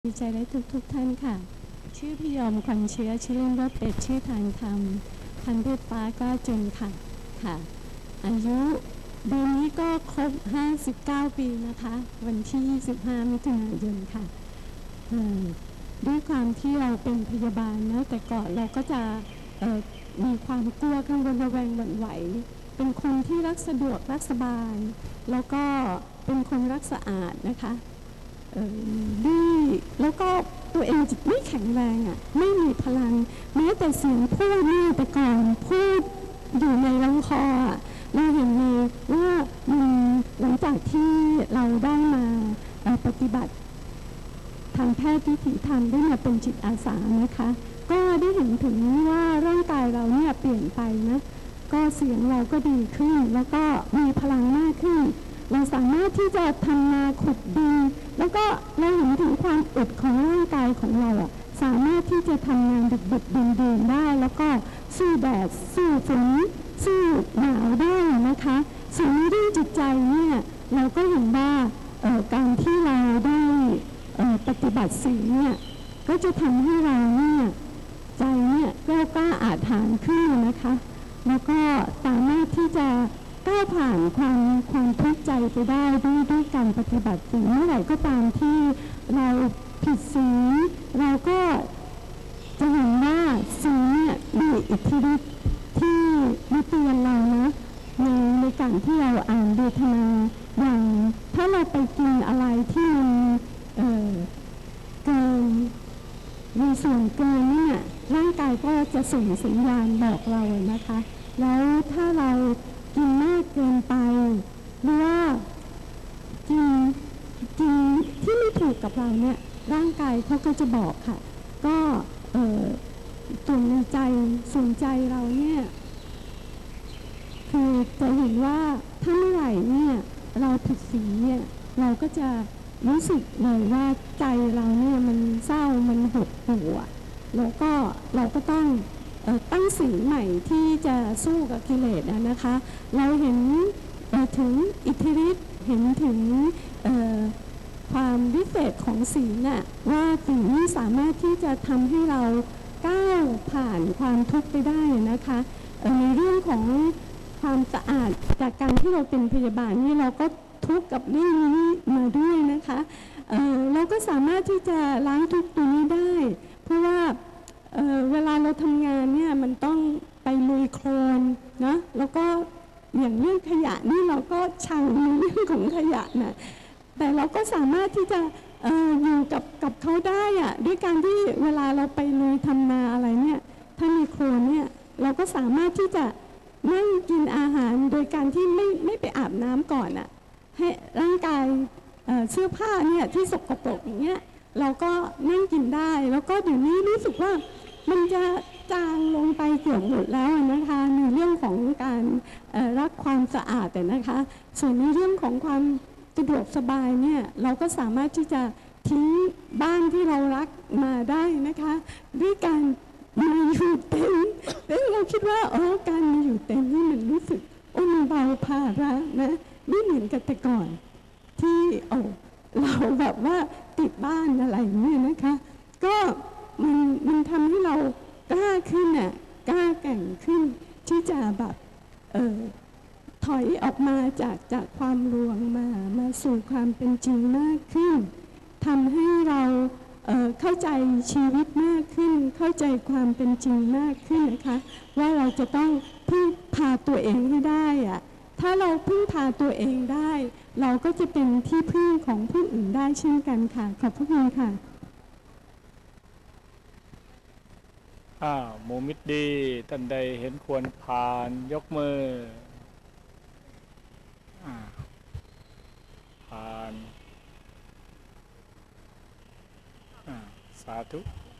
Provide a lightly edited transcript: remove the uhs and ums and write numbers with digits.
ดีใจได้ทุกท่านค่ะชื่อพี่ยอมขวัญเชื้อชื่อเล่นว่าเป็ดชื่อทางธรรมพันธุ์เพชรฟ้าก็จนค่ะอายุเดือนนี้ก็ครบ59 ปีนะคะวันที่25 มิถุนายนค่ะด้วยความที่เราเป็นพยาบาลนะแต่ก่อนเราก็จะมีความกลัวกังวลระแวงหวั่นไหวเป็นคนที่รักสะดวกรักสบายแล้วก็เป็นคนรักสะอาดนะคะดื้อแล้วก็ตัวเองจิตไม่แข็งแรงไม่มีพลังแม้แต่เสียงพูดนี่แต่ก่อนพูดอยู่ในลำคอเราเห็นเลยว่าหลังจากที่เราได้มาปฏิบัติทางแพทย์วิถีธรรมได้มาเป็นจิตอาสานะคะก็ได้เห็นถึงว่าร่างกายเราเนี่ยเปลี่ยนไปนะก็เสียงเราก็ดีขึ้นแล้วก็มีพลังมากขึ้นเราสามารถที่จะทำนาขุดดินแล้วก็เราเห็นถึงความอึดของร่างกายของเราสามารถที่จะทำงานดึกๆดื่นๆได้แล้วก็สู้แดดสู้ฝนสู้หนาวได้นะคะสิ่งนี้เรื่องจิตใจเนี่ยเราก็เห็นว่าการที่เราได้ปฏิบัติสิ่งเนี่ยก็จะทำให้เราเนี่ยใจเนี่ยกล้าอาถรรพ์ขึ้นนะคะแล้วก็สามารถที่จะก้าวผ่านความทุกข์ใจไปได้ด้วยการปฏิบัติสิ่งเมื่อไหร่ก็ตามที่เราผิดศีลเราก็จะเห็นว่าศีลเนี่ยมีอิทธิฤทธิ์ที่มาเตือนเรานะในการที่เราอ่านเวทนาอย่างถ้าเราไปกินอะไรที่มันเกินมีส่วนเกินเนี่ยร่างกายก็จะส่งสัญญาณบอกเรานะคะแล้วถ้าเรากินมากเกินไปหรือว่ากินที่ไม่ถูกกับเราเนี่ยร่างกายเขาก็จะบอกค่ะก็ตัวในใจส่วนใจเราเนี่ยคือจะเห็นว่าถ้าเมื่อไหร่เนี่ยเราผิดศีลเนี่ยเราก็จะรู้สึกเลยว่าใจเราเนี่ยมันเศร้ามันหดหู่แล้วก็เราก็ต้องตั้งศีลใหม่ที่จะสู้กับกิเลสนะคะเราเห็นถึงอิทธิฤทธิ์เห็นถึงความวิเศษของศีลว่าสิ่งนี้สามารถที่จะทำให้เราก้าวผ่านความทุกข์ไปได้นะคะในเรื่องของความสะอาดจากการที่เราเป็นพยาบาลนี่เราก็ทุกข์กับเรื่องนี้มาด้วยนะคะเราก็สามารถที่จะล้างทุกข์ตัวนี้ได้เพราะว่าเวลาเราทำงานเนี่ยมันต้องไปลุยโคลนนะแล้วก็อย่างเรื่องขยะนี่เราก็ชังในเรื่องของขยะนะแต่เราก็สามารถที่จะอยู่กับเขาได้ด้วยการที่เวลาเราไปลุยทำนาอะไรเนี่ยถ้ามีโคลนเนี่ยเราก็สามารถที่จะนั่งกินอาหารโดยการที่ไม่ไปอาบน้ำก่อนให้ร่างกายเสื้อผ้าเนี่ยที่สกปรกอย่างเงี้ยเราก็นั่งกินได้แล้วก็เดี๋ยวนี้รู้สึกว่ามันจะจางลงไปเกือบหมดแล้วนะคะในเรื่องของการรักความสะอาดแต่นะคะส่วนในเรื่องของความสะดวกสบายเนี่ยเราก็สามารถที่จะทิ้งบ้านที่เรารักมาได้นะคะด้วยการมาอยู่เต็นท์เราคิดว่าการมาอยู่เต็นท์นี่มันรู้สึกมันเบาภาระนะไม่เหมือนกับแต่ก่อนที่เราแบบว่าติดบ้านอะไรเนี่ยนะคะก็มันทำให้เรากล้าขึ้นกล้าแกร่งขึ้นที่จะแบบถอยออกมาจากความลวงมาสู่ความเป็นจริงมากขึ้นทำให้เราเข้าใจชีวิตมากขึ้นเข้าใจความเป็นจริงมากขึ้นนะคะว่าเราจะต้องพึ่งพาตัวเองให้ได้ถ้าเราพึ่งพาตัวเองได้เราก็จะเป็นที่พึ่งของผู้อื่นได้เช่นกันค่ะขอบพระคุณค่ะหมู่มิตรดีท่านใดเห็นควรผ่านยกมือผ่านสาธุ